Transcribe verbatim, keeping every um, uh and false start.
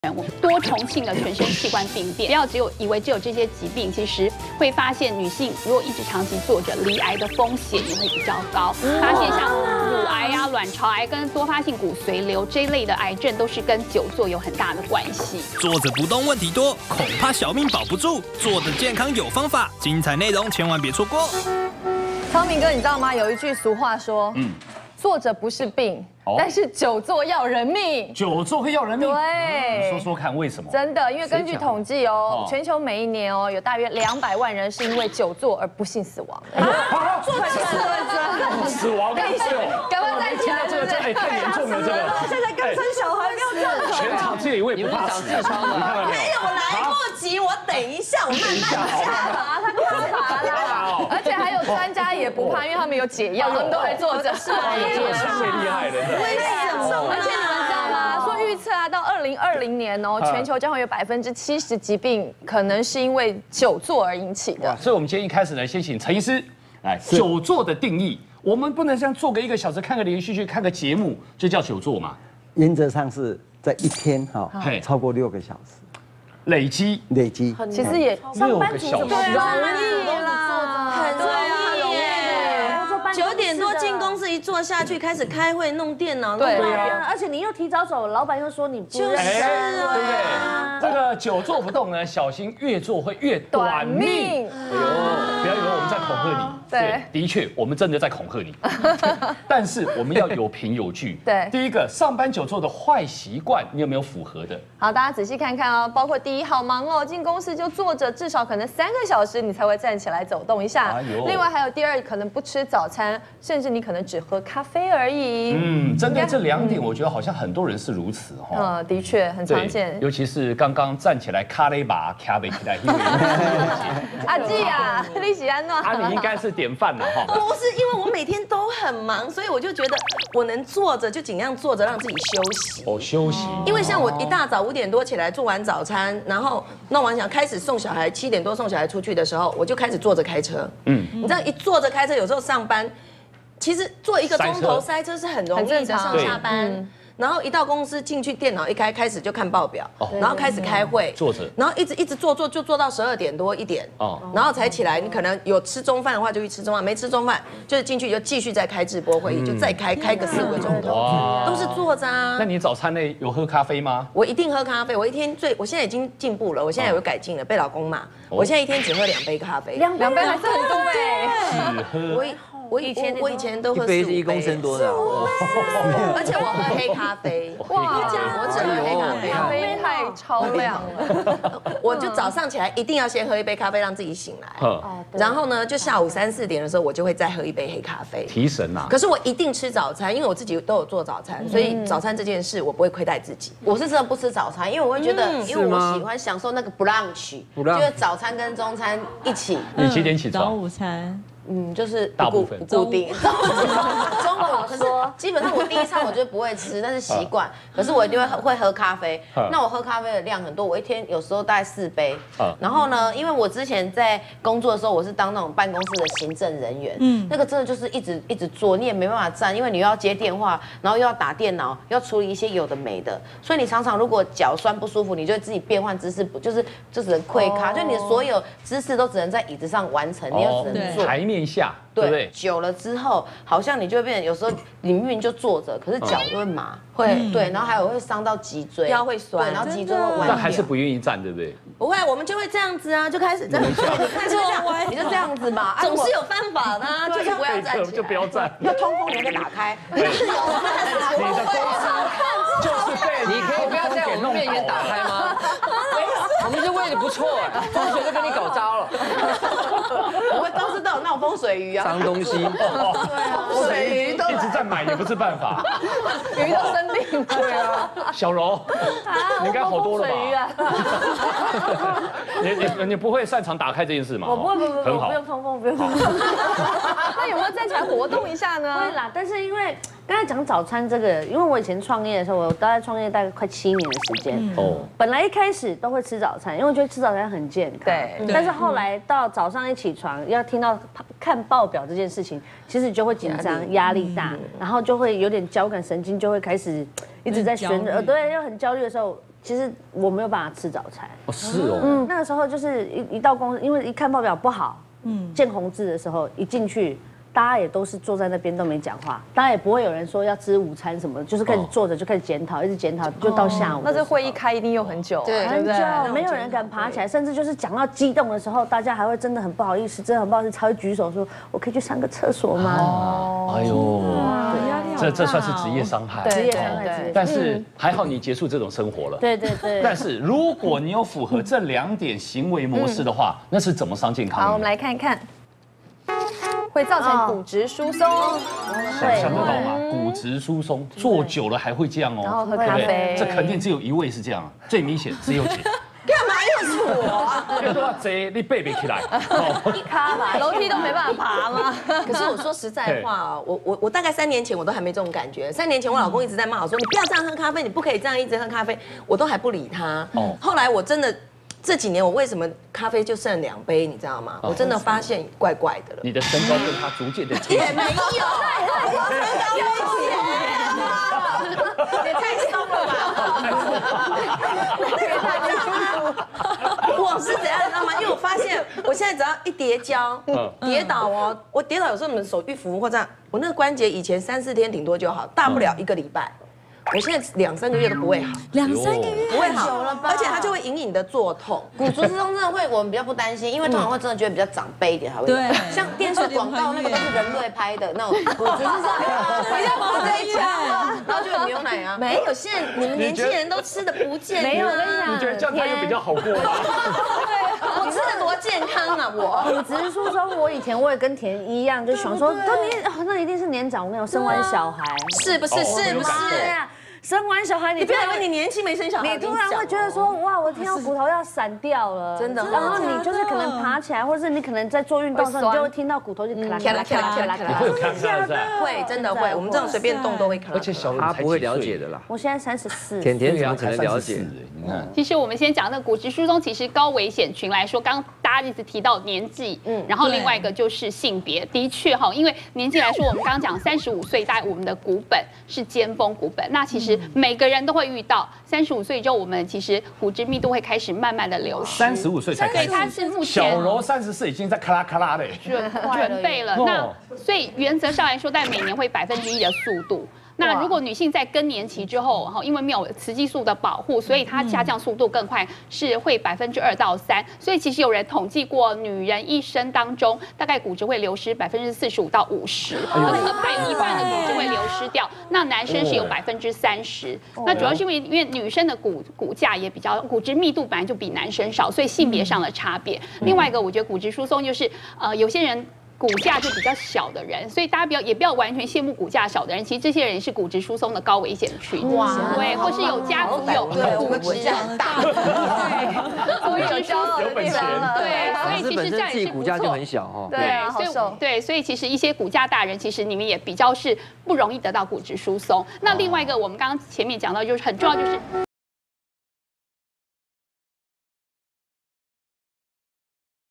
多重性的全身器官病变，不要只有以为只有这些疾病，其实会发现女性如果一直长期坐着，罹癌的风险也会比较高。发现像乳癌啊、卵巢癌跟多发性骨髓瘤这一类的癌症，都是跟久坐有很大的关系。 坐着不动问题多，恐怕小命保不住。坐着健康有方法，精彩内容千万别错过。 聪明哥，你知道吗？有一句俗话说，嗯，坐着不是病。 但是久坐要人命， 久坐会要人命。 对， 你说说看为什么？ 真的，因为根据统计哦，全球每一年哦，有大约两百万人是因为久坐而不幸死亡。 啊，坐太久，死亡， 跟你赶快站起来， 这个这哎太严重了，这个。 现在刚生小孩，不要这样。 全场只有一位不怕死，你看到没有？ 没有，我来不及，我等一下，我慢慢下吧，他卡法啦。而且还有专家也不怕，因为他们有解药，他们都还坐着。是啊， 这个太厉害了。 为什么？ 而且你们知道吗？说预测啊，到二零二零年哦，全球将会有百分之七十疾病可能是因为久坐而引起的。 所以，我们今天一开始呢，先请陈医师来久坐的定义。我们不能像坐个一个小时，看个连续剧，看个节目就叫久坐嘛？ 原则上是在一天哈，超过六个小时， 累积累积。 其实也六个小时， 容易啦， 很容易耶。九点多进公司一坐下去，开始开会弄电脑， 对啊， 而且你又提早走，老板又说你不就是啊， 对不对？这个久坐不动呢，小心越坐会越短命。哎呦，不要以为我们在恐吓你，对，的确我们真的在恐吓你。但是我们要有凭有据。 对， 第一个上班久坐的坏习惯，你有没有符合的？ 好，大家仔细看看哦，包括第一，好忙哦，进公司就坐着，至少可能三个小时你才会站起来走动一下。另外还有第二，可能不吃早餐，甚至你可能只喝咖啡而已。 嗯，针对这两点，我觉得好像很多人是如此哈。 嗯，的确很常见。 尤其是刚刚站起来卡雷把卡背起来，因为阿纪啊，你喜安诺。 啊，你应该是典范了哈。 不是，因为我每天都很忙，所以我就觉得我能坐着就尽量坐着，让自己休息。 哦，休息。 因为像我一大早五点多起来做完早餐，然后弄完想开始送小孩，七点多送小孩出去的时候，我就开始坐着开车。嗯，你知道一坐着开车，有时候上班。 其实坐一个钟头塞车是很容易的，上下班。然后一到公司进去，电脑一开，开始就看报表，然后开始开会， 坐着， 然后一直一直坐坐就坐到十二点多一点，然后才起来。你可能有吃中饭的话就去吃中饭，没吃中饭就是进去就继续再开直播会议，就再开开个四五个钟头，都是坐着啊。 那你早餐呢有喝咖啡吗？ 我一定喝咖啡，我一天最，我现在已经进步了，我现在有改进了，被老公骂，我现在一天只喝两杯咖啡， 两两杯还是很多哎， 只喝。 我我以前我以前都喝一杯是一公升多的， 而且我喝黑咖啡，哇，我只喝黑咖啡， 咖啡太超量了。 我就早上起来一定要先喝一杯咖啡，让自己醒来。然后呢，就下午三四点的时候，我就会再喝一杯黑咖啡提神呐。 可是我一定吃早餐，因为我自己都有做早餐，所以早餐这件事我不会亏待自己。 我是真的不吃早餐，因为我会觉得，因为我喜欢享受那个 brunch， 就是早餐跟中餐一起。 你几点起床？ 早午餐。 嗯，就是大部分不固定，中午好说。基本上我第一餐我就不会吃，那是习惯。可是我一定会喝会喝咖啡。那我喝咖啡的量很多，我一天有时候大概四杯。然后呢，因为我之前在工作的时候，我是当那种办公室的行政人员，嗯，那个真的就是一直一直做，你也没办法站，因为你又要接电话，然后又要打电脑，要处理一些有的没的，所以你常常如果脚酸不舒服，你就自己变换姿势，不就是就只能跪咖，就你的所有姿势都只能在椅子上完成，你又只能坐。 台面下，对不对？ 久了之后，好像你就会变成有时候你明明就坐着，可是脚就会麻，会对，然后还有会伤到脊椎， 腰会酸， 然后脊椎会弯掉。 但还是不愿意站，对不对？ 不会，我们就会这样子啊，就开始这样。你看就这样， 你就这样子嘛， 总是有办法的，就是不要站起来， 就不要站， 要通风帘再打开。 是有，你的公司就是被你可以不要在我们面前打开吗？我们是为的不错，风水都跟你搞糟了。 我们公司都有那种风水鱼啊， 脏东西。 对啊，水鱼都一直在买也不是办法， 鱼都生病。 对啊，小柔，你应该好多了吧？你你你不会擅长打开这件事吗？ 我不会，不不很好， 不用通风，不用通风。 那有没有站起来活动一下呢？ 会啦，但是因为刚才讲早餐这个，因为我以前创业的时候，我大概创业大概快七年的时间。哦。本来一开始都会吃早餐，因为我觉得吃早餐很健康。 对。 但是后来到早上一起床，要听到看报表这件事情，其实就会紧张、压力大，然后就会有点交感神经就会开始一直在旋，呃，对，又很焦虑的时候。 其实我没有办法吃早餐。 哦，是哦。 嗯，那个时候就是一一到公司，因为一看报表不好，嗯，见红字的时候一进去。大家也都是坐在那边都没讲话，当然也不会有人说要吃午餐什么的，就是开始坐着就开始检讨，一直检讨，就到下午。 那这会议开一定又很久， 对，很久，没有人敢爬起来，甚至就是讲到激动的时候，大家还会真的很不好意思，真的很不好意思，才会举手说：“我可以去上个厕所吗？”哦， 哎呦，这这算是职业伤害， 职业伤害，职业。 但是还好你结束这种生活了。 对对对。 但是如果你有符合这两点行为模式的话，那是怎么伤健康？ 好，我们来看一看。会造成骨质疏松， 想象得到吗？骨质疏松，坐久了还会这样哦。 然后喝咖啡， 这肯定只有一位是这样，最明显只有姐。 干嘛又是我？ 因为都要坐，你背不起来， 一咖吧，楼梯都没办法爬吗？ 可是我说实在话啊，我我我大概三年前我都还没这种感觉。三年前我老公一直在骂我说，你不要这样喝咖啡，你不可以这样一直喝咖啡，我都还不理他。哦，后来我真的。这几年我为什么咖啡就剩两杯，你知道吗？我真的发现怪怪的了。 你的身高跟他逐渐的也没有，我身高没也太松了吧！我是怎样你知道吗？因为我发现我现在只要一跌跤、跌倒哦，我跌倒有时候你们手一扶或这样，我那个关节以前三四天顶多就好，大不了一个礼拜。我现在两三个月都不会好， 两三个月不会好了吧？而且它就会隐隐的作痛。 骨质疏松真的会，我们比较不担心，因为通常会真的觉得比较长辈一点，还会对， 像电视广告那个都是人类拍的那种骨质疏松， 不要往这一家，然后就有牛奶啊。没有，现在你们年轻人都吃的不健康。 没有，我跟你讲， 你觉得这样他又比较好过吗？ 我吃的多健康啊！我骨质疏松，我以前我也跟田一样，就想说，都年那一定是年长，我没有生完小孩， 是不是？是不是？ 生完小孩， 你不要以为你年轻没生小孩， 你突然会觉得说，哇，我听到骨头要散掉了， 真的。 然后你就是可能爬起来，或者是你可能在做运动的时候，你就会听到骨头就咔啦咔啦咔啦咔啦咔啦， 会有咔啦咔啦， 会真的会，我们这种随便动都会咔啦。 而且小他不会了解的啦。 我现在三十四， 甜甜怎么可能了解？ 你看， 其实我们先讲那个骨质疏松，其实高危险群来说，刚刚大家一直提到年纪，嗯，然后另外一个就是性别，的确哈，因为年纪来说，我们刚刚讲三十五岁，大概我们的骨本是尖峰骨本，那其实每个人都会遇到。三十五岁之后，我们其实骨质密度会开始慢慢的流失。 三十五岁才开始， 对，它是目前小柔三十四已经在咔啦咔啦嘞， 准准备了。那所以原则上来说，在每年会百分之一的速度。那如果女性在更年期之后，哈，因为没有雌激素的保护，所以它下降速度更快，是会百分之二到三。所以其实有人统计过，女人一生当中大概骨质会流失百分之四十五到五十，很可怕，有一半的骨质会流失掉。那男生是有百分之三十。那主要是因为因为女生的骨骨架也比较骨质密度本来就比男生少，所以性别上的差别。另外一个，我觉得骨质疏松就是呃有些人。骨架就比较小的人，所以大家不要也不要完全羡慕骨架小的人，其实这些人是骨质疏松的高危险群，哇，对，或是有家族有骨质大，对，骨质疏松的地方，对，所以其实这样也是不错。 骨架就很小哈， 对，所以对，所以其实一些骨架大人，其实你们也比较是不容易得到骨质疏松。那另外一个，我们刚刚前面讲到，就是很重要，就是。